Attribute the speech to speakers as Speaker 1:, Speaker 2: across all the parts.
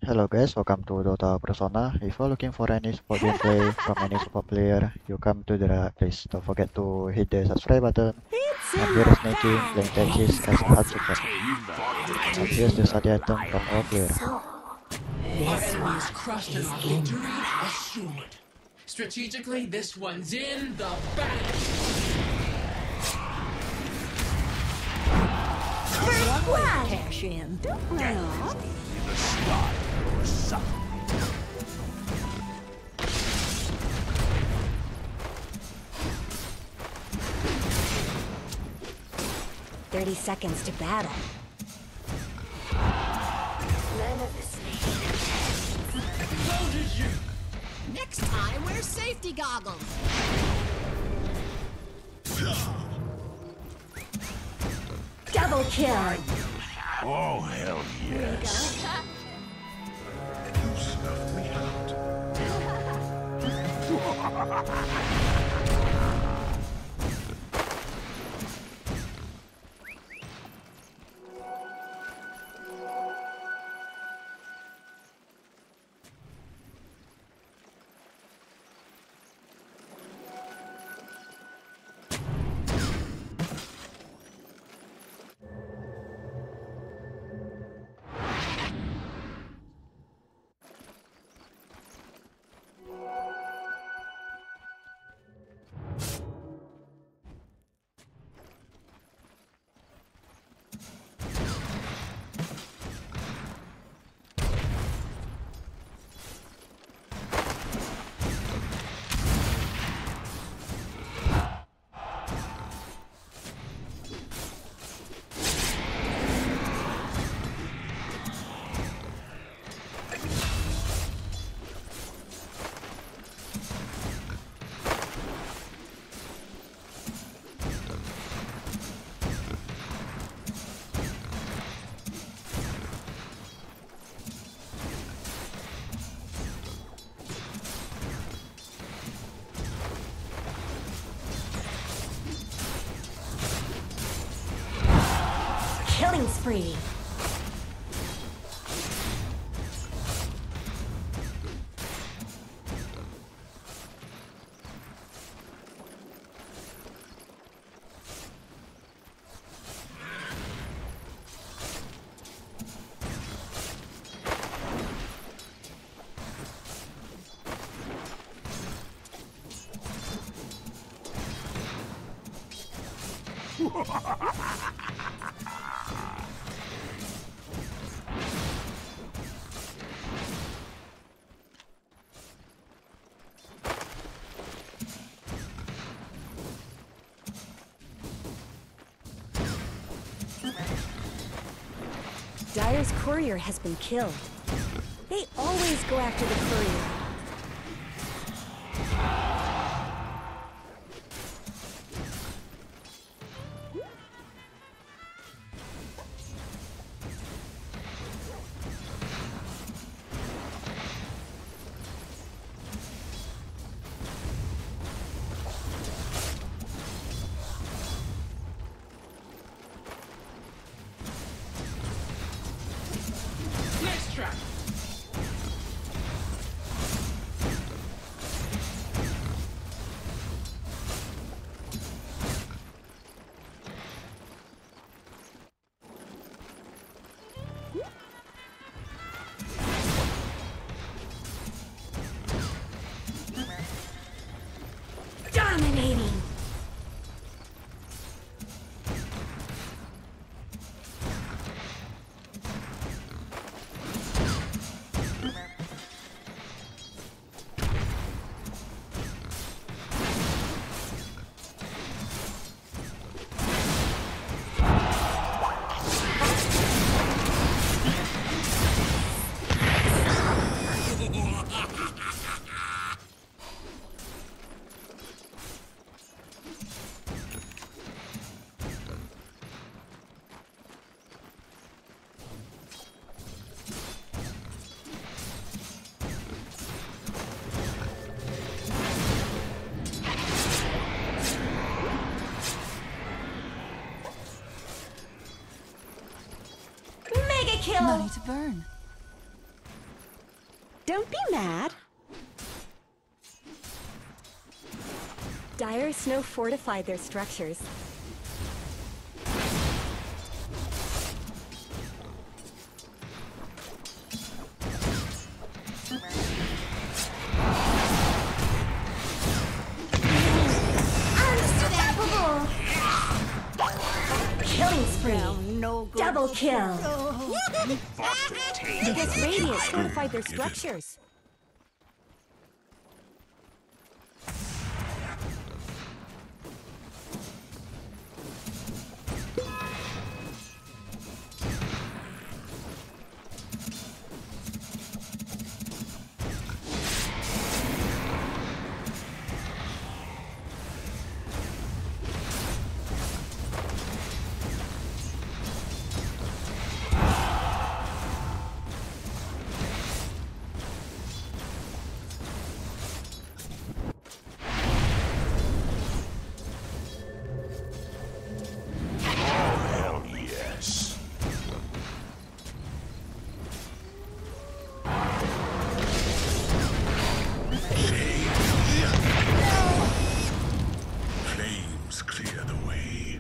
Speaker 1: Hello guys, welcome to Dota Persona. If you're looking for any support gameplay from any support player, you come to the right place. Don't forget to hit the subscribe button. I'm here as Neki, playing Techis as a hard support. And here's the study item from our player.
Speaker 2: Our enemy is crushed and our victory assured. Strategically, this one's in the bag.
Speaker 3: Cash in. Don't run off.
Speaker 4: The start or something.
Speaker 3: 30 seconds to battle. None of this
Speaker 2: So did you.
Speaker 5: Next time, wear safety goggles.
Speaker 3: double kill.
Speaker 4: Oh, hell yes. You snuffed me out.
Speaker 3: Killing spree. Dire's courier has been killed. They always go after the courier.
Speaker 2: Nice try.
Speaker 3: Dominating. Mega kill.
Speaker 6: Money to burn.
Speaker 3: Don't be mad. Dire Snow fortified their structures. Unstoppable! Killing spree! Double kill! I guess Radiant fortified their structures.
Speaker 4: Hell yes. Flames clear the way.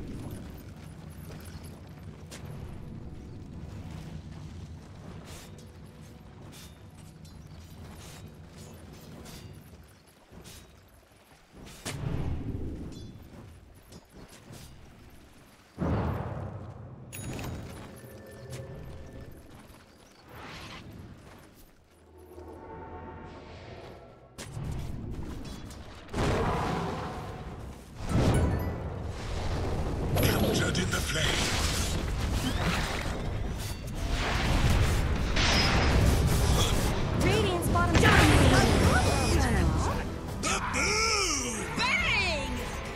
Speaker 4: Captured in the flame.
Speaker 3: Radiant's bottom dominating.
Speaker 5: Bang!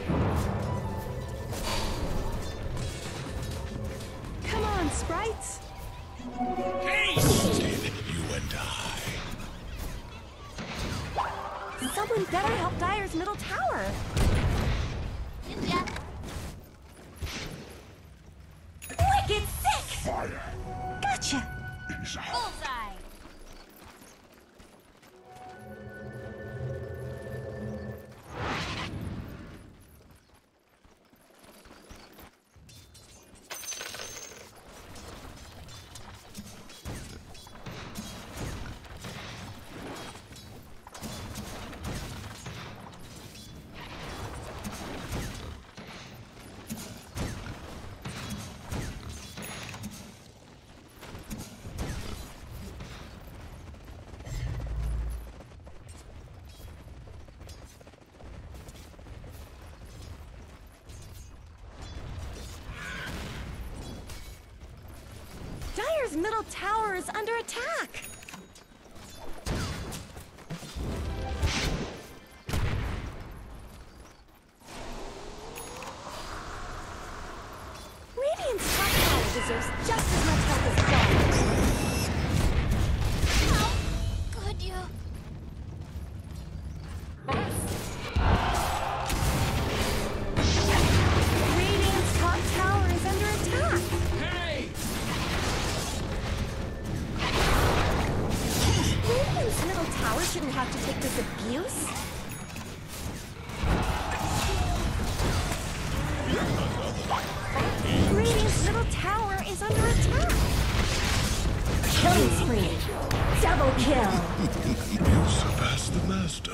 Speaker 3: Come on, sprites.
Speaker 4: Haste, you and I.
Speaker 3: Someone better help Dire's middle tower. Wicked sick!
Speaker 4: Fire
Speaker 3: Gotcha!
Speaker 4: is out.
Speaker 5: Bullseye!
Speaker 3: Dire's middle tower is under attack. Radiant's top tower deserves just as much help as Dire's.
Speaker 5: How could you?
Speaker 3: Radiant's top tower is under attack.
Speaker 2: Hey!
Speaker 3: Radiant's middle tower shouldn't have to take this abuse. Radiant's middle tower is under attack. Killing spree. Double kill.
Speaker 4: You surpassed the master.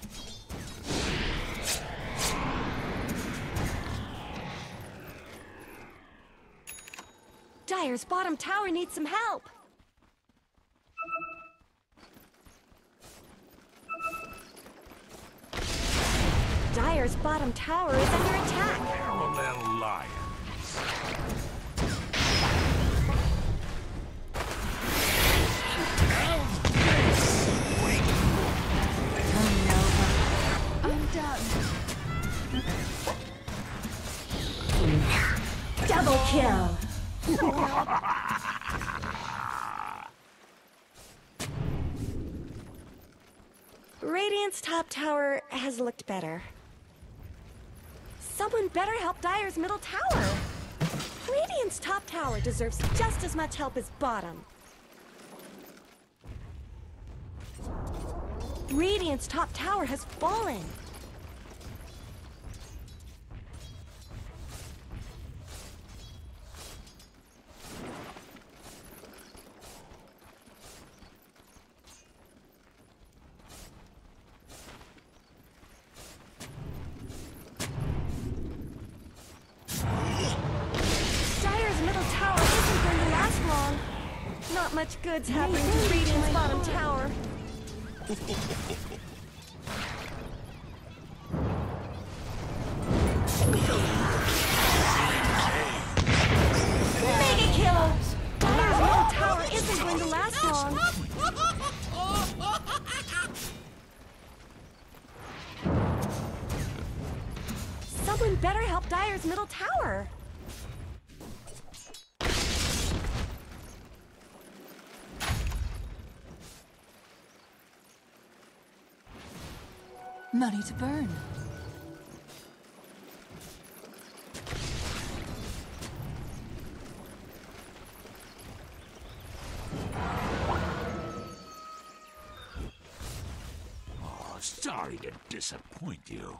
Speaker 3: Dire's bottom tower needs some help. Dire's bottom tower is under attack.
Speaker 4: Parallel lions.
Speaker 3: I'm done. Double kill. Radiant's top tower has looked better. Someone better help Dire's middle tower. Radiant's top tower deserves just as much help as bottom. Radiant's top tower has fallen. Dire's middle tower isn't going to last long. Not much good's happening to Radiant's bottom tower. Mega kill! Dire's middle tower isn't going to last long. Someone better help Dire's middle tower.
Speaker 6: Money to burn.
Speaker 4: Oh, sorry to disappoint you.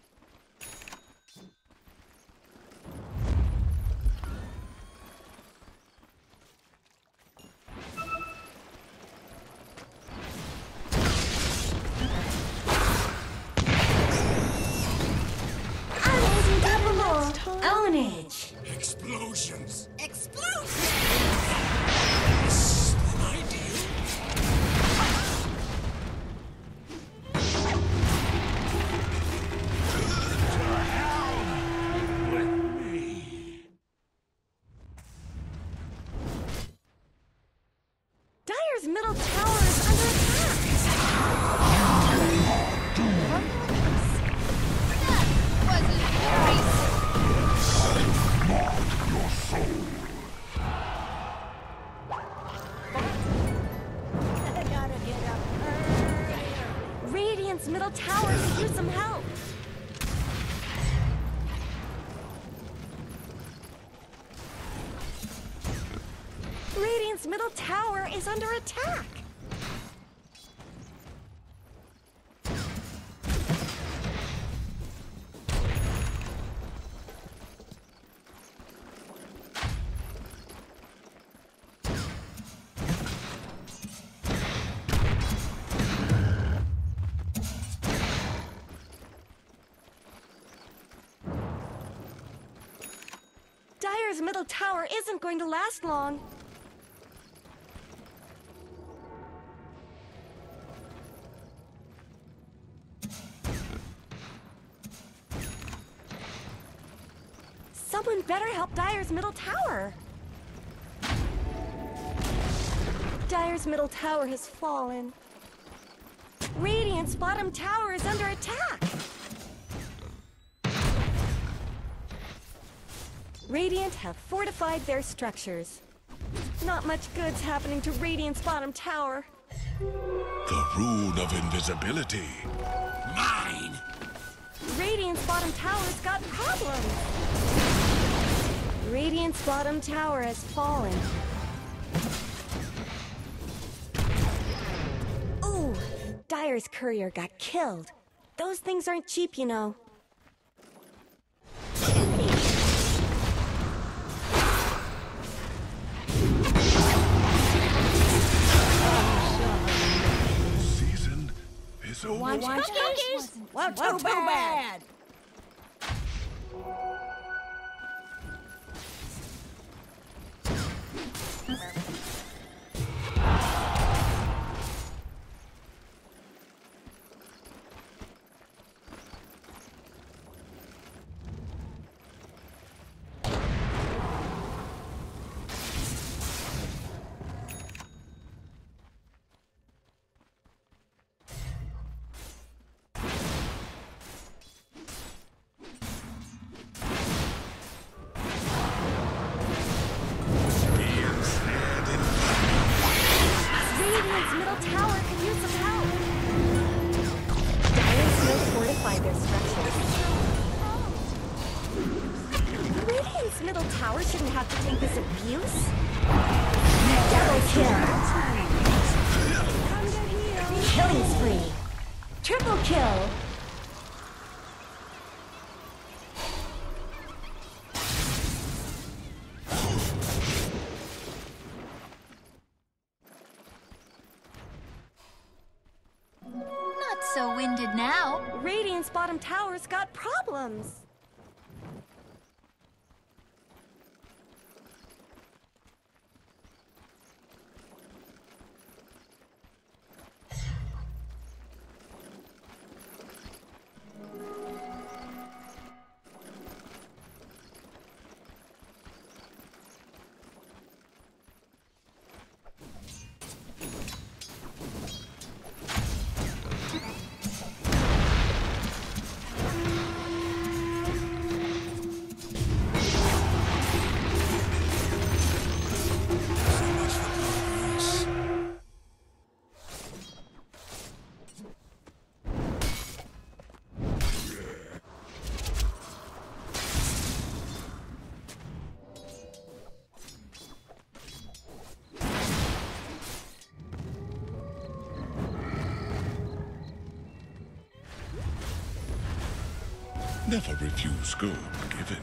Speaker 3: Unstoppable! Ownage!
Speaker 4: Explosions.
Speaker 5: Explosion!
Speaker 4: With me.
Speaker 3: Dire's middle tower is under attack!
Speaker 5: Wasn't very
Speaker 4: Your soul.
Speaker 3: Radiant's middle tower could use some help. Radiant's middle tower is under attack. Dire's middle tower isn't going to last long. Someone better help Dire's middle tower. Dire's middle tower has fallen. Radiant's bottom tower is under attack. Radiant have fortified their structures. Not much good's happening to Radiant's bottom tower.
Speaker 4: The rune of invisibility. Mine.
Speaker 3: Radiant's bottom tower's got problems. Radiant's bottom tower has fallen. Ooh, Dire's courier got killed. Those things aren't cheap, you know.
Speaker 4: Season is over.
Speaker 5: Want cookies?
Speaker 6: Well, too bad.
Speaker 3: Radiant's middle tower could use some help. Dire's no fortified their structures. Radiant's middle tower shouldn't have to take this abuse. Double kill. Killing spree. Triple kill.
Speaker 5: Not so winded now.
Speaker 3: Radiant's bottom tower's got problems.
Speaker 4: Never refuse gold given.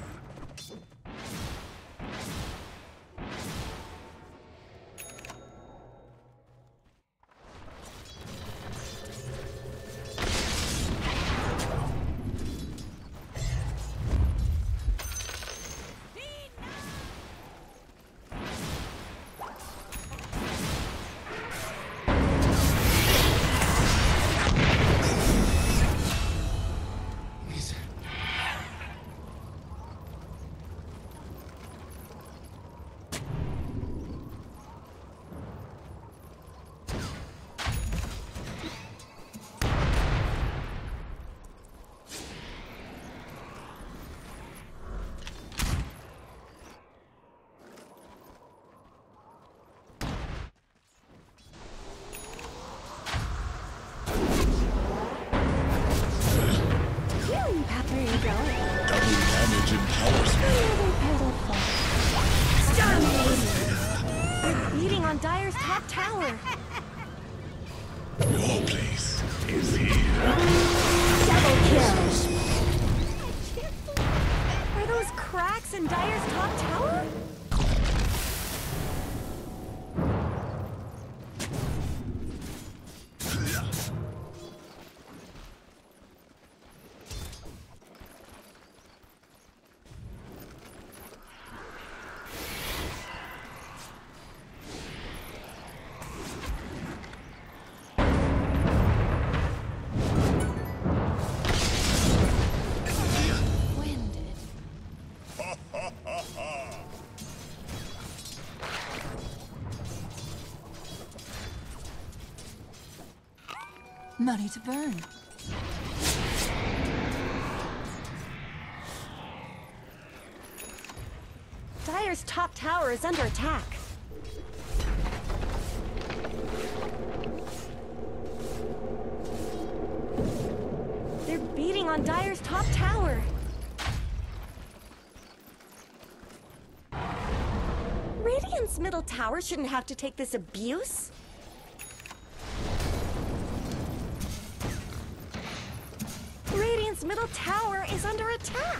Speaker 3: Where are you going?
Speaker 4: Double damage empowers me.
Speaker 3: They're beating on Dire's top tower.
Speaker 4: Your place is here.
Speaker 3: Double kill. Are those cracks in Dire's top tower?
Speaker 6: Money to burn.
Speaker 3: Dire's top tower is under attack. They're beating on Dire's top tower. Radiant's middle tower shouldn't have to take this abuse. Radiant's middle tower is under attack.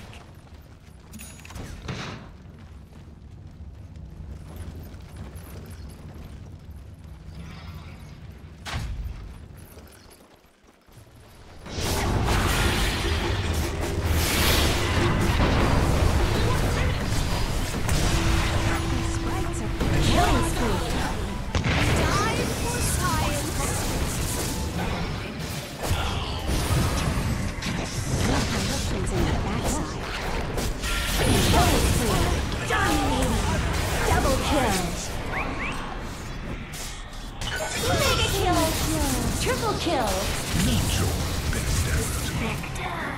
Speaker 3: Triple kill!
Speaker 4: Not your best effort.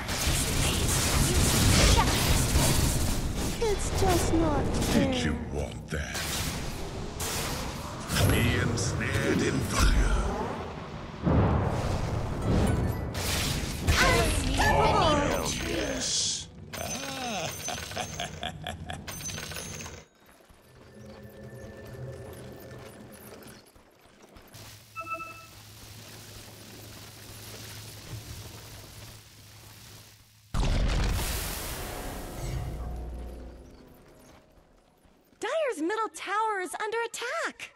Speaker 3: It's just not fair.
Speaker 4: Did you want that? Be ensnared in fire. Hell yes.
Speaker 3: is under attack.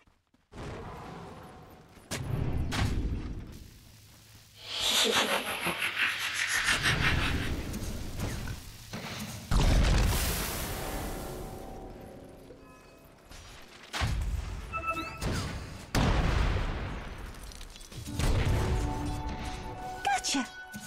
Speaker 3: Gotcha.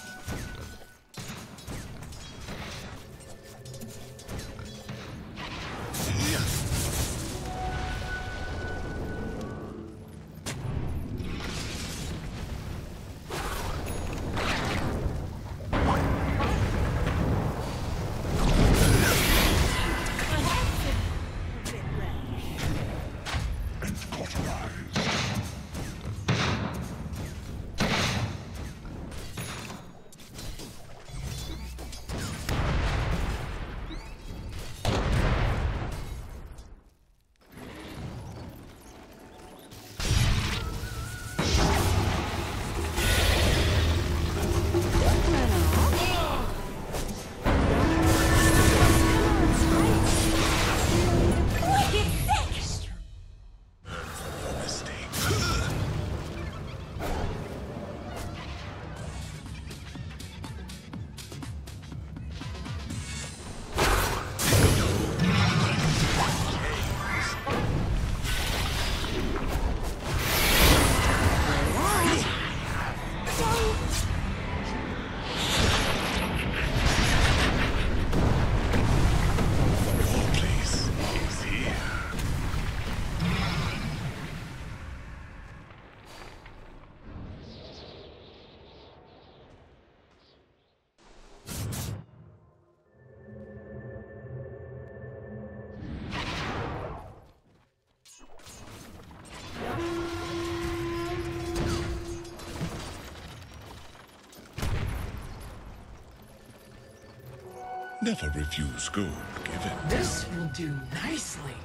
Speaker 4: Never refuse gold given.
Speaker 2: This will do nicely.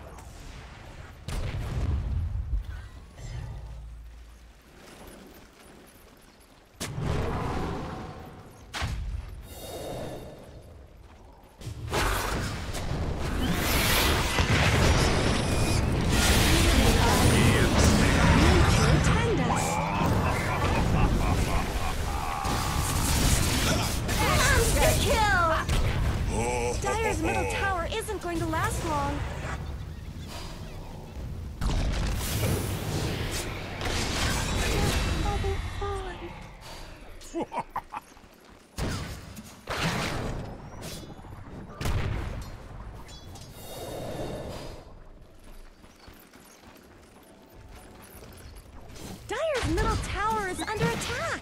Speaker 3: Dire's middle tower isn't going to last long. I'll be fine. Dire's middle tower is under attack.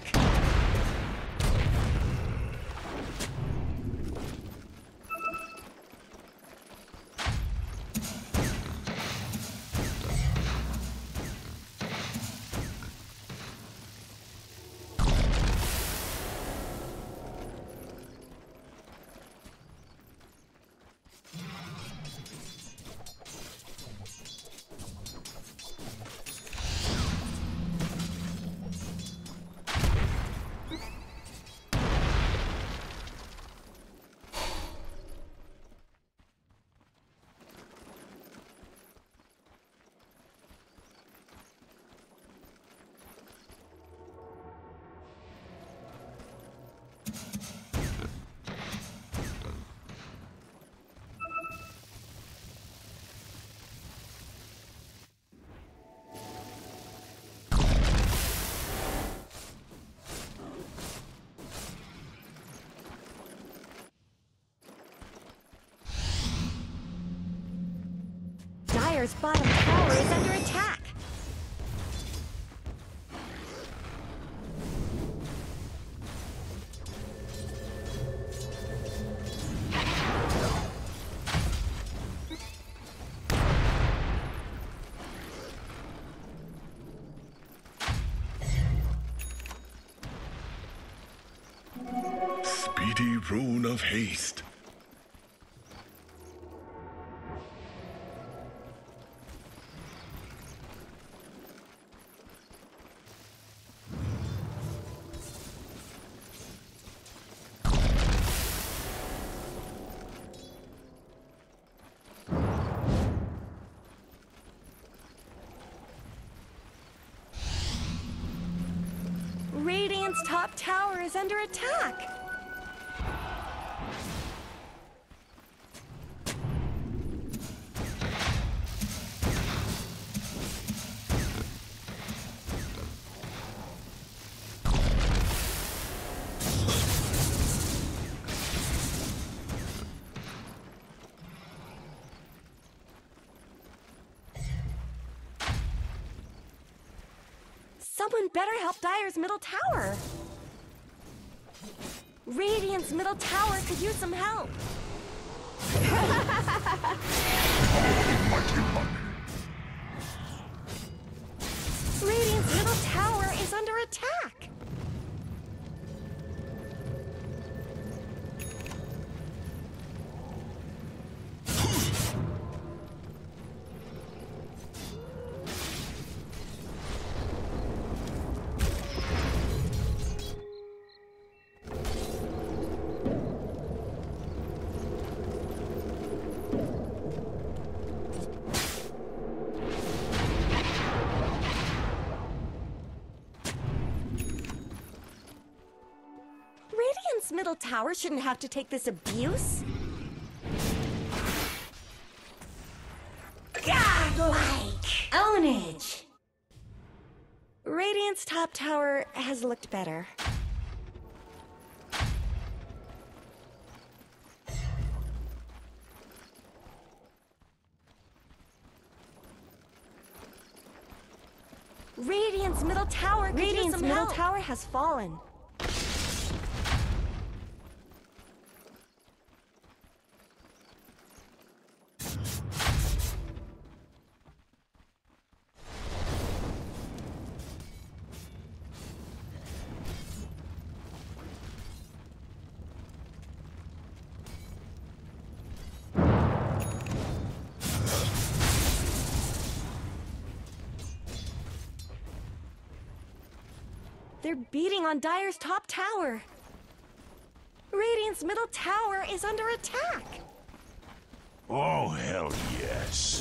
Speaker 3: Dire's bottom tower is under attack.
Speaker 4: Speedy rune of haste.
Speaker 3: Radiant's top tower is under attack. Someone better help Dire's middle tower. Radiant's middle tower could use some help. Radiant's middle tower is under attack. Radiant's middle tower shouldn't have to take this abuse. Godlike ownage. Radiant's top tower has looked better. Radiant's middle tower could use some help. Tower has fallen. They're beating on Dire's top tower. Radiant's middle tower is under attack.
Speaker 4: Oh, hell yes.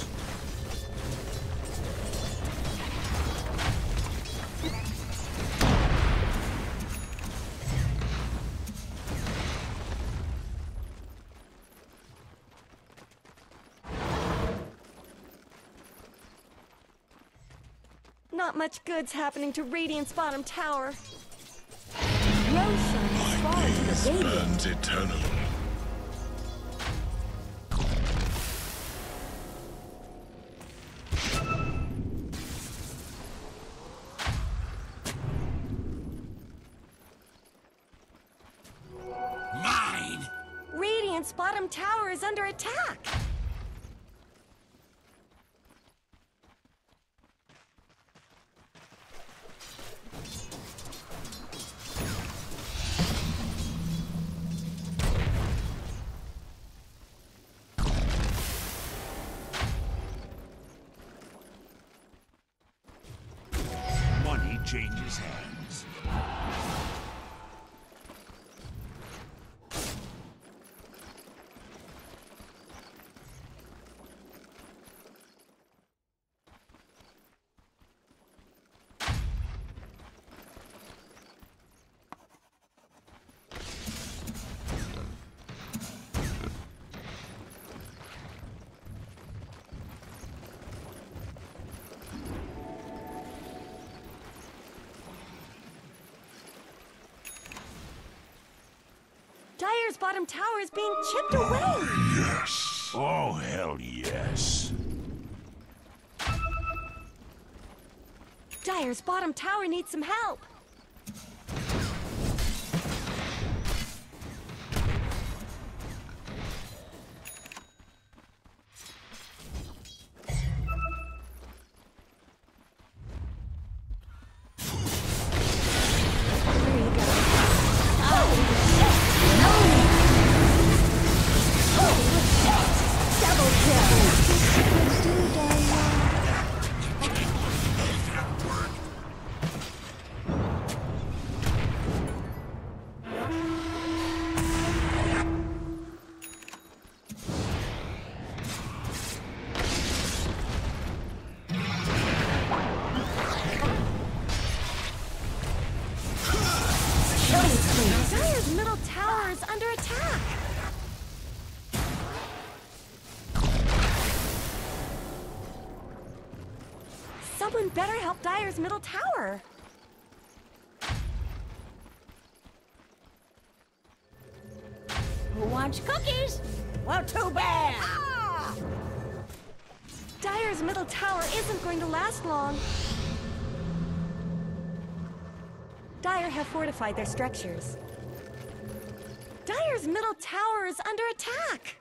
Speaker 3: Not much good's happening to Radiant's bottom tower. Roshan has fallen to the Radiant.
Speaker 4: Burns eternal.
Speaker 2: Mine!
Speaker 3: Radiant's bottom tower is under attack.
Speaker 4: Money changes hands.
Speaker 3: Dire's bottom tower is being chipped away.
Speaker 4: Yes. Oh, hell yes.
Speaker 3: Dire's bottom tower needs some help. There you go. Double kill. Dire's middle tower is under attack! Someone better help Dire's middle tower!
Speaker 7: Who wants cookies? Well, too bad!
Speaker 3: Ah! Dire's middle tower isn't going to last long. Dire have fortified their structures. Dire's middle tower is under attack!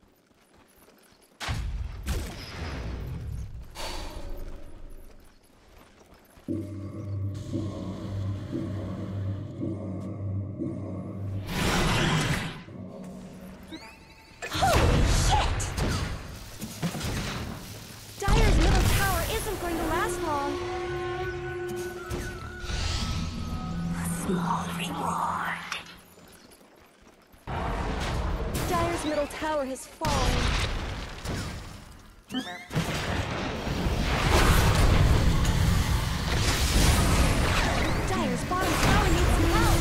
Speaker 3: Holy shit! Dire's middle tower isn't going to last long.
Speaker 7: Small reward.
Speaker 3: Dire's middle tower has fallen. Dire's bottom tower needs some help.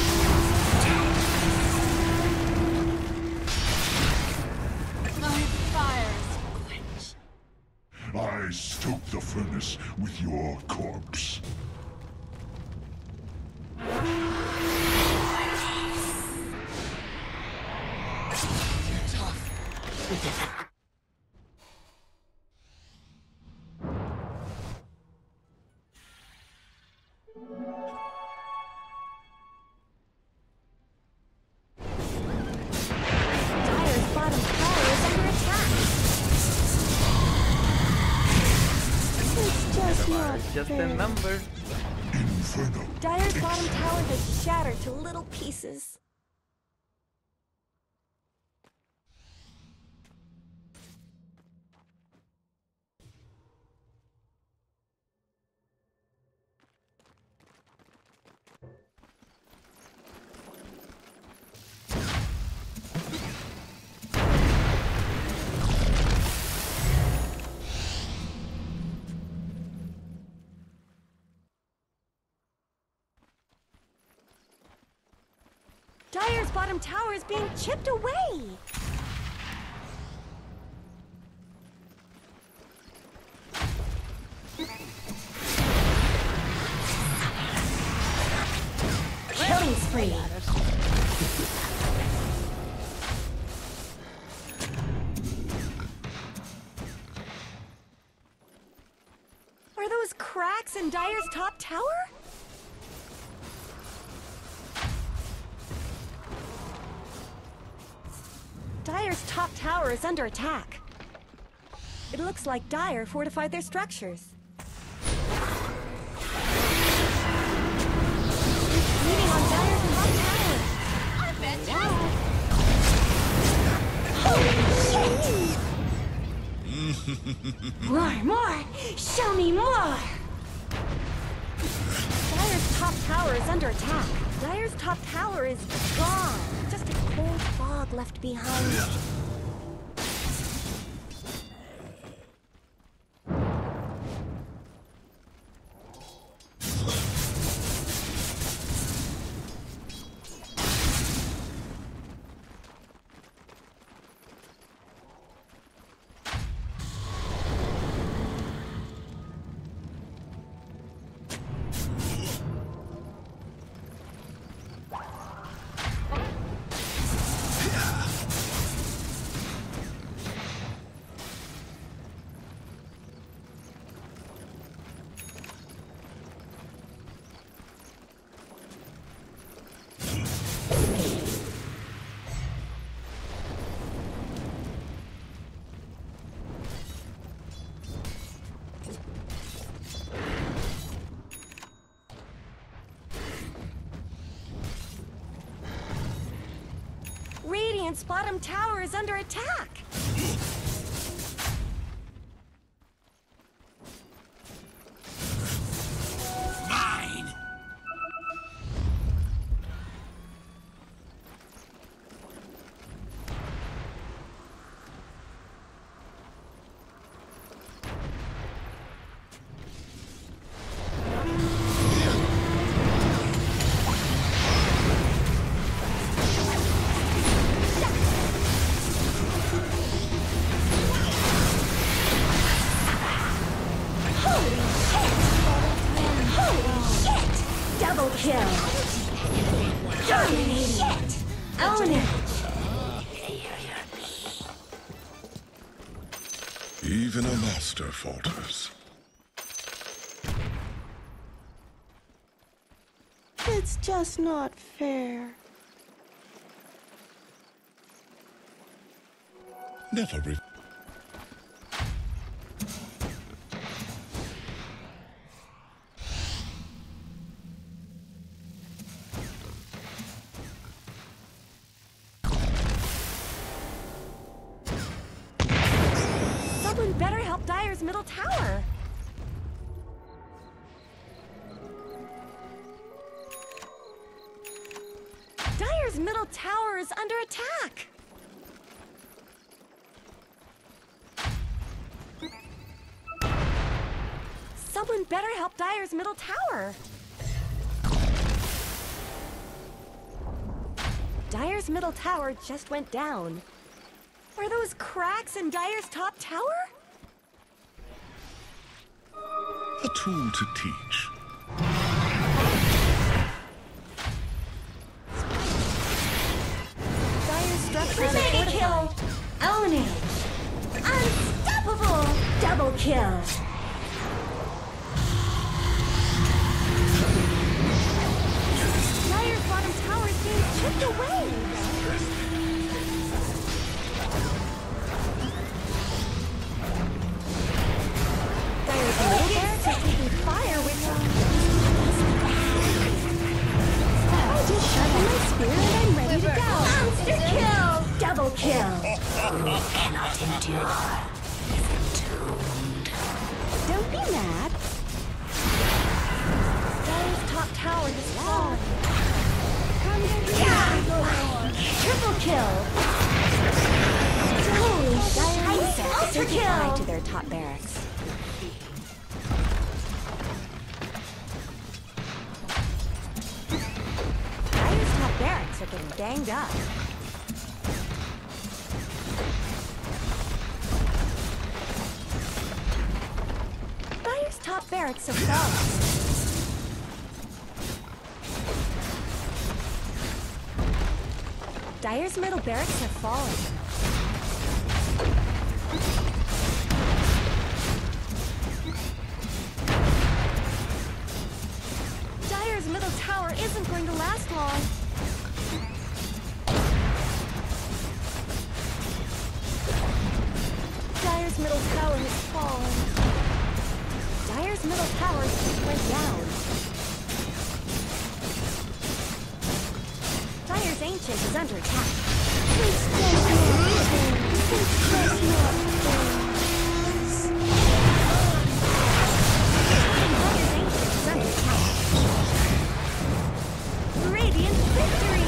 Speaker 6: My fires quench.
Speaker 4: I stoke the furnace with your corpse.
Speaker 3: Dire's bottom tower is under attack. It's just not
Speaker 8: Just
Speaker 3: fair.
Speaker 8: a number.
Speaker 4: Inferno.
Speaker 3: Dire's bottom tower has shattered to little pieces. Dire's bottom tower is being chipped away!
Speaker 7: Killing spree.
Speaker 3: Are those cracks in Dire's top tower? Dire's top tower is under attack. It looks like Dire fortified their structures. Leaning on Dire's top tower.
Speaker 5: I bet you.
Speaker 3: Holy shit! More! Show me more! Dire's top tower is under attack. Dire's top tower is gone. Just a cold fog left behind. Radiant's bottom tower is under attack.
Speaker 4: Mine.
Speaker 3: Double kill. Dominating. Own it.
Speaker 4: Even a master falters.
Speaker 7: It's just not fair.
Speaker 4: Never
Speaker 3: Someone better help Dire's middle tower. Dire's middle tower is under attack. Someone better help Dire's middle tower. Dire's middle tower just went down. Are those cracks in Dire's top tower?
Speaker 4: a tool to teach.
Speaker 3: Dire's structures are fortified. Own it. Unstoppable. Double kill. Dire's bottom tower is being chipped away. Dire's middle barracks are taking fire with I just sharpened my spear and I'm ready to go. Monster kill! Double kill!
Speaker 7: You cannot endure.
Speaker 3: Don't be mad. Dire's top tower has fallen. Triple kill! Holy shit! Ultra kill! To their top barracks. Dire's top barracks are getting banged up. Dire's top barracks have fallen. Dire's middle barracks have fallen. Dire's middle tower isn't going to last long. Dire's middle tower has fallen. Dire's middle tower just went down. Dire's ancient is under attack. Dire's ancient is under attack. Radiant victory!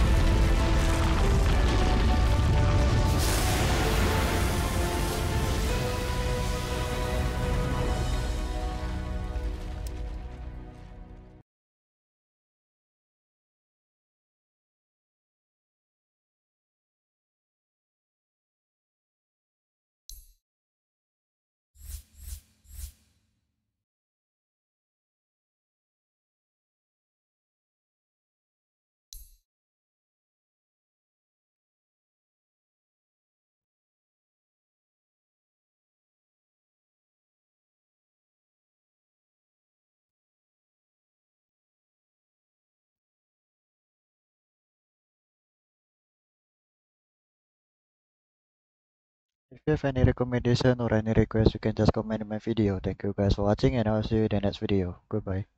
Speaker 1: If you have any recommendation or any request, you can just comment in my video. Thank you guys for watching and I'll see you in the next video. Goodbye.